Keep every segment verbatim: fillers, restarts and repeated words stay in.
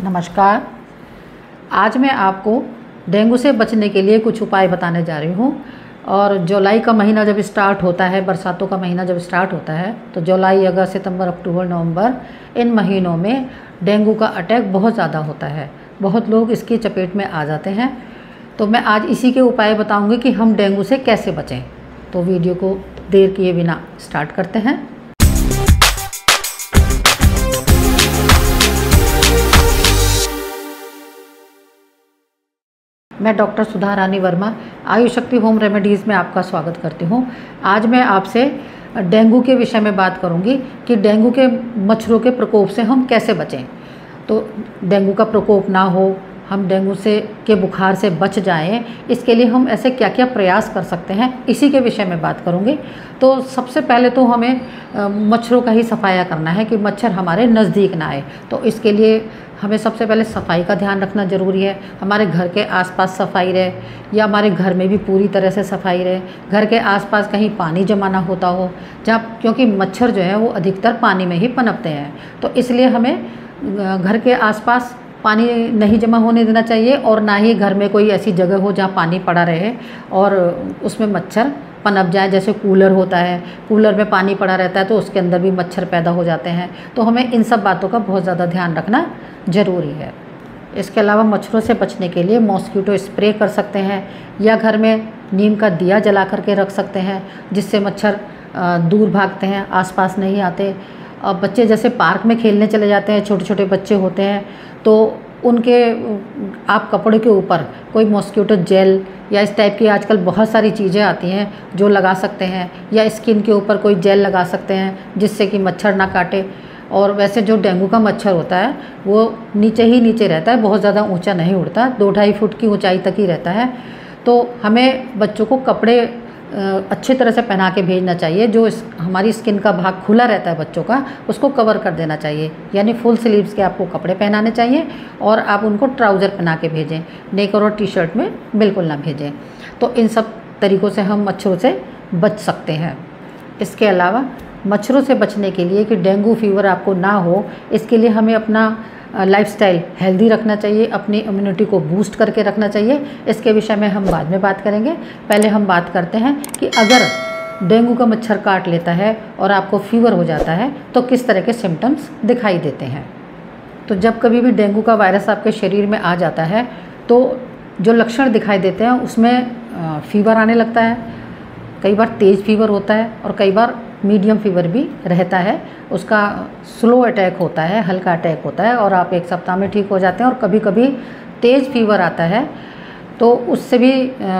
नमस्कार। आज मैं आपको डेंगू से बचने के लिए कुछ उपाय बताने जा रही हूँ। और जुलाई का महीना जब स्टार्ट होता है, बरसातों का महीना जब स्टार्ट होता है, तो जुलाई, अगस्त, सितंबर, अक्टूबर, नवंबर, इन महीनों में डेंगू का अटैक बहुत ज़्यादा होता है। बहुत लोग इसकी चपेट में आ जाते हैं। तो मैं आज इसी के उपाय बताऊँगी कि हम डेंगू से कैसे बचें। तो वीडियो को देर किए बिना स्टार्ट करते हैं। मैं doctor Sudha Rani Verma, Ayush Shakti home remedies में आपका स्वागत करती हूँ। आज मैं आपसे डेंगू के विषय में बात करूँगी कि डेंगू के मच्छरों के प्रकोप से हम कैसे बचें। तो डेंगू का प्रकोप ना हो, हम डेंगू से के बुखार से बच जाएं, इसके लिए हम ऐसे क्या क्या प्रयास कर सकते हैं, इसी के विषय में बात करूँगी। तो सबसे पहले तो हमें मच्छरों का ही सफाया करना है कि मच्छर हमारे नज़दीक ना आए। तो इसके लिए हमें सबसे पहले सफाई का ध्यान रखना ज़रूरी है। हमारे घर के आसपास सफाई रहे, या हमारे घर में भी पूरी तरह से सफाई रहे। घर के आसपास कहीं पानी जमा ना होता हो, जहाँ, क्योंकि मच्छर जो है वो अधिकतर पानी में ही पनपते हैं। तो इसलिए हमें घर के आसपास पानी नहीं जमा होने देना चाहिए, और ना ही घर में कोई ऐसी जगह हो जहाँ पानी पड़ा रहे और उसमें मच्छर पनप जाए। जैसे कूलर होता है, कूलर में पानी पड़ा रहता है तो उसके अंदर भी मच्छर पैदा हो जाते हैं। तो हमें इन सब बातों का बहुत ज़्यादा ध्यान रखना ज़रूरी है। इसके अलावा मच्छरों से बचने के लिए मॉस्किटो स्प्रे कर सकते हैं, या घर में नीम का दिया जला करके रख सकते हैं, जिससे मच्छर दूर भागते हैं, आसपास नहीं आते। अब बच्चे जैसे पार्क में खेलने चले जाते हैं, छोटे छोटे बच्चे होते हैं, तो उनके आप कपड़े के ऊपर कोई मॉस्किटो जेल या इस टाइप की आजकल बहुत सारी चीज़ें आती हैं जो लगा सकते हैं, या स्किन के ऊपर कोई जेल लगा सकते हैं जिससे कि मच्छर ना काटे। और वैसे जो डेंगू का मच्छर होता है वो नीचे ही नीचे रहता है, बहुत ज़्यादा ऊंचा नहीं उड़ता, दो ढाई फुट की ऊंचाई तक ही रहता है। तो हमें बच्चों को कपड़े अच्छी तरह से पहना के भेजना चाहिए। जो इस हमारी स्किन का भाग खुला रहता है बच्चों का, उसको कवर कर देना चाहिए, यानी फुल स्लीव्स के आपको कपड़े पहनाने चाहिए। और आप उनको ट्राउज़र पहना के भेजें, नेकर और टी शर्ट में बिल्कुल ना भेजें। तो इन सब तरीक़ों से हम मच्छरों से बच सकते हैं। इसके अलावा मच्छरों से बचने के लिए कि डेंगू फीवर आपको ना हो, इसके लिए हमें अपना लाइफस्टाइल हेल्दी रखना चाहिए, अपनी इम्यूनिटी को बूस्ट करके रखना चाहिए। इसके विषय में हम बाद में बात करेंगे। पहले हम बात करते हैं कि अगर डेंगू का मच्छर काट लेता है और आपको फीवर हो जाता है तो किस तरह के सिम्टम्स दिखाई देते हैं। तो जब कभी भी डेंगू का वायरस आपके शरीर में आ जाता है तो जो लक्षण दिखाई देते हैं उसमें फीवर आने लगता है, कई बार तेज़ फीवर होता है और कई बार मीडियम फीवर भी रहता है। उसका स्लो अटैक होता है, हल्का अटैक होता है, और आप एक सप्ताह में ठीक हो जाते हैं। और कभी कभी तेज़ फीवर आता है तो उससे भी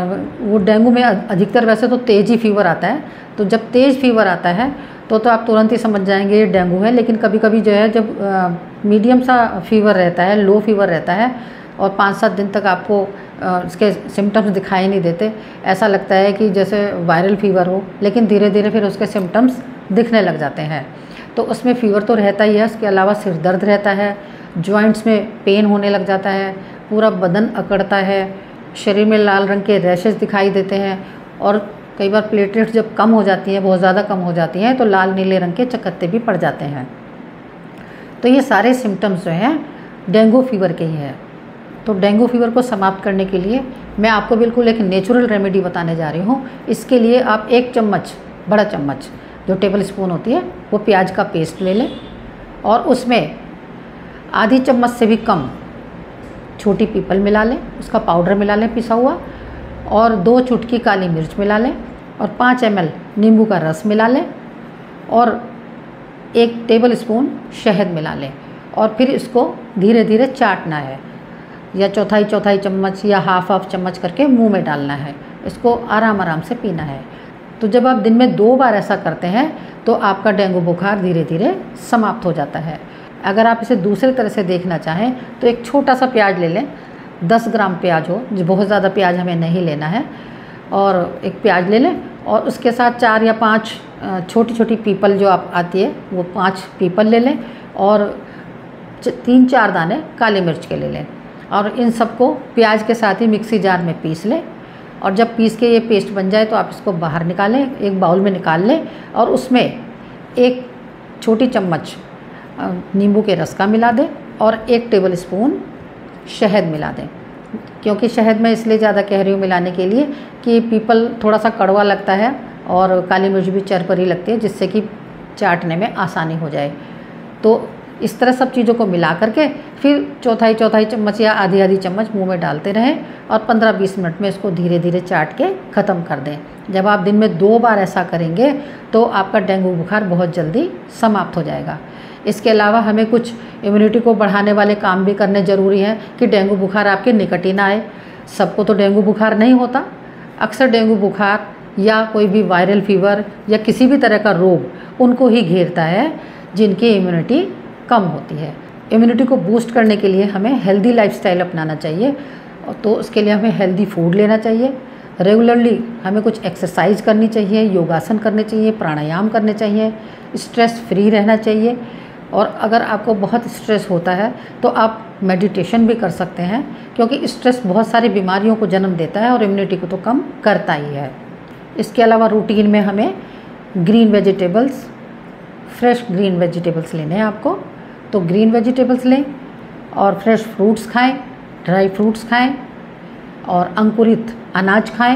वो डेंगू में अधिकतर वैसे तो तेज़ ही फीवर आता है। तो जब तेज़ फीवर आता है तो तो आप तुरंत ही समझ जाएंगे ये डेंगू है। लेकिन कभी कभी जो है जब मीडियम सा फीवर रहता है, लो फीवर रहता है, और पाँच सात दिन तक आपको इसके सिम्टम्स दिखाई नहीं देते, ऐसा लगता है कि जैसे वायरल फीवर हो, लेकिन धीरे धीरे फिर उसके सिम्टम्स दिखने लग जाते हैं। तो उसमें फ़ीवर तो रहता ही है, उसके अलावा सिर दर्द रहता है, जॉइंट्स में पेन होने लग जाता है, पूरा बदन अकड़ता है, शरीर में लाल रंग के रैशेस दिखाई देते हैं, और कई बार प्लेटलेट्स जब कम हो जाती हैं, बहुत ज़्यादा कम हो जाती हैं, तो लाल नीले रंग के चकत्ते भी पड़ जाते हैं। तो ये सारे सिम्टम्स जो हैं डेंगू फीवर के ही हैं। तो डेंगू फीवर को समाप्त करने के लिए मैं आपको बिल्कुल एक नेचुरल रेमेडी बताने जा रही हूँ। इसके लिए आप एक चम्मच, बड़ा चम्मच जो टेबल स्पून होती है, वो प्याज का पेस्ट ले लें, और उसमें आधी चम्मच से भी कम छोटी पीपल मिला लें, उसका पाउडर मिला लें पिसा हुआ, और दो चुटकी काली मिर्च मिला लें, और पाँच एम एल नींबू का रस मिला लें, और एक टेबल स्पून शहद मिला लें। और फिर इसको धीरे धीरे चाटना है, या चौथाई चौथाई चम्मच या हाफ हाफ चम्मच करके मुंह में डालना है। इसको आराम आराम से पीना है। तो जब आप दिन में दो बार ऐसा करते हैं तो आपका डेंगू बुखार धीरे धीरे समाप्त हो जाता है। अगर आप इसे दूसरी तरह से देखना चाहें तो एक छोटा सा प्याज ले लें, दस ग्राम प्याज हो, जो बहुत ज़्यादा प्याज हमें नहीं लेना है, और एक प्याज ले लें, और उसके साथ चार या पाँच छोटी छोटी पीपल जो आप आती है वो पाँच पीपल ले लें, और तीन चार दाने काली मिर्च के ले लें, और इन सबको प्याज के साथ ही मिक्सी जार में पीस लें। और जब पीस के ये पेस्ट बन जाए तो आप इसको बाहर निकालें, एक बाउल में निकाल लें, और उसमें एक छोटी चम्मच नींबू के रस का मिला दें, और एक टेबल स्पून शहद मिला दें। क्योंकि शहद मैं इसलिए ज़्यादा कह रही हूँ मिलाने के लिए कि पीपल थोड़ा सा कड़वा लगता है और काली मिर्च भी चरपरी लगती है, जिससे कि चाटने में आसानी हो जाए। तो इस तरह सब चीज़ों को मिला करके फिर चौथाई चौथाई चम्मच या आधी आधी चम्मच मुंह में डालते रहें और पंद्रह बीस मिनट में इसको धीरे धीरे चाट के ख़त्म कर दें। जब आप दिन में दो बार ऐसा करेंगे तो आपका डेंगू बुखार बहुत जल्दी समाप्त हो जाएगा। इसके अलावा हमें कुछ इम्यूनिटी को बढ़ाने वाले काम भी करने ज़रूरी हैं कि डेंगू बुखार आपके निकट ही ना आए। सबको तो डेंगू बुखार नहीं होता। अक्सर डेंगू बुखार या कोई भी वायरल फीवर या किसी भी तरह का रोग उनको ही घेरता है जिनकी इम्यूनिटी कम होती है। इम्यूनिटी को बूस्ट करने के लिए हमें हेल्दी लाइफस्टाइल अपनाना चाहिए। तो उसके लिए हमें हेल्दी फूड लेना चाहिए। रेगुलरली हमें कुछ एक्सरसाइज करनी चाहिए, योगासन करने चाहिए, प्राणायाम करने चाहिए, स्ट्रेस फ्री रहना चाहिए। और अगर आपको बहुत स्ट्रेस होता है तो आप मेडिटेशन भी कर सकते हैं, क्योंकि स्ट्रेस बहुत सारी बीमारियों को जन्म देता है और इम्यूनिटी को तो कम करता ही है। इसके अलावा रूटीन में हमें green vegetables, fresh green vegetables लेने हैं आपको। तो ग्रीन वेजिटेबल्स लें और फ्रेश फ्रूट्स खाएं, ड्राई फ्रूट्स खाएं और अंकुरित अनाज खाएं,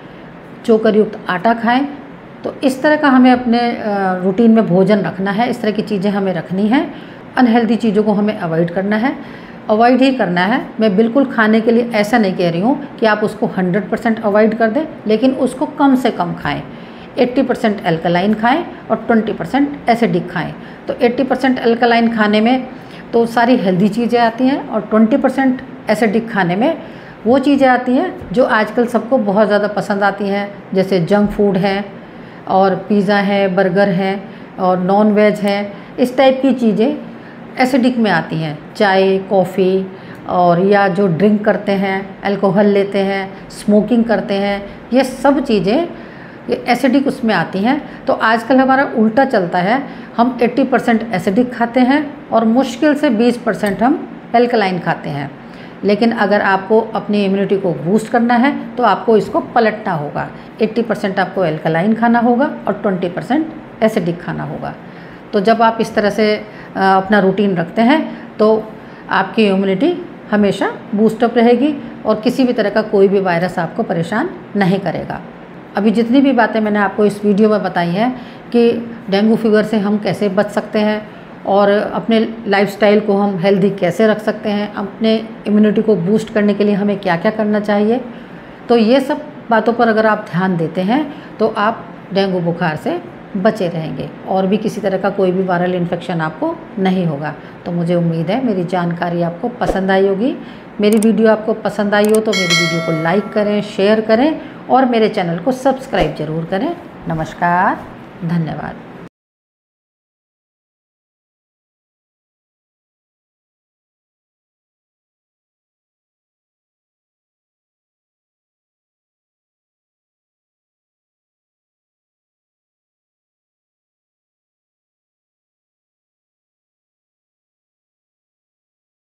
चोकर युक्त आटा खाएं। तो इस तरह का हमें अपने रूटीन में भोजन रखना है। इस तरह की चीज़ें हमें रखनी हैं। अनहेल्दी चीज़ों को हमें अवॉइड करना है, अवॉइड ही करना है। मैं बिल्कुल खाने के लिए ऐसा नहीं कह रही हूँ कि आप उसको हंड्रेड परसेंट अवॉइड कर दें, लेकिन उसको कम से कम खाएं। अस्सी परसेंट एल्कलाइन खाएं और बीस परसेंट एसिडिक खाएं। तो अस्सी परसेंट एल्कलाइन खाने में तो सारी हेल्दी चीज़ें आती हैं और बीस परसेंट एसिडिक खाने में वो चीज़ें आती हैं जो आजकल सबको बहुत ज़्यादा पसंद आती हैं, जैसे जंक फूड है और पिज़्ज़ा है, बर्गर है और नॉन वेज है। इस टाइप की चीज़ें एसिडिक में आती हैं। चाय, कॉफ़ी और या जो ड्रिंक करते हैं, अल्कोहल लेते हैं, स्मोकिंग करते हैं, ये सब चीज़ें ये एसिडिक उसमें आती हैं। तो आजकल हमारा उल्टा चलता है, हम अस्सी परसेंट एसिडिक खाते हैं और मुश्किल से बीस परसेंट हम एल्कलाइन खाते हैं। लेकिन अगर आपको अपनी इम्यूनिटी को बूस्ट करना है तो आपको इसको पलटना होगा। अस्सी परसेंट आपको एल्कलाइन खाना होगा और बीस परसेंट एसिडिक खाना होगा। तो जब आप इस तरह से अपना रूटीन रखते हैं तो आपकी इम्यूनिटी हमेशा बूस्टअप रहेगी और किसी भी तरह का कोई भी वायरस आपको परेशान नहीं करेगा। अभी जितनी भी बातें मैंने आपको इस वीडियो में बताई हैं कि डेंगू फीवर से हम कैसे बच सकते हैं और अपने लाइफस्टाइल को हम हेल्दी कैसे रख सकते हैं, अपने इम्यूनिटी को बूस्ट करने के लिए हमें क्या क्या करना चाहिए, तो ये सब बातों पर अगर आप ध्यान देते हैं तो आप डेंगू बुखार से बचे रहेंगे और भी किसी तरह का कोई भी वायरल इन्फेक्शन आपको नहीं होगा। तो मुझे उम्मीद है मेरी जानकारी आपको पसंद आई होगी। मेरी वीडियो आपको पसंद आई हो तो मेरी वीडियो को लाइक करें, शेयर करें और मेरे चैनल को सब्सक्राइब ज़रूर करें। नमस्कार, धन्यवाद।